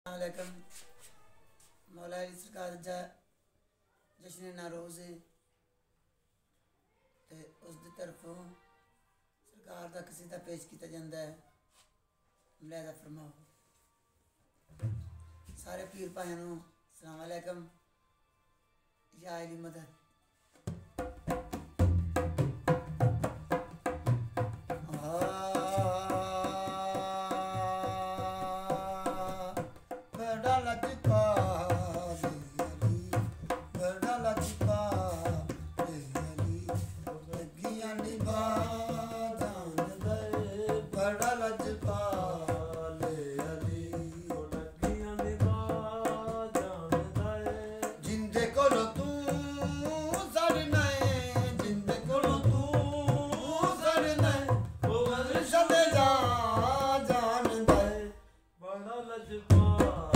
अलैकुम मौला अली सरकार दा जश्न नौरोज़ है ते उसकी तरफों सरकार का कसीदा पेश किया जाता है। मुलाज़ा फरमाओ। सारे पीर भाइयों को अस्सलाम वालेकुम। या अली मदद लजपा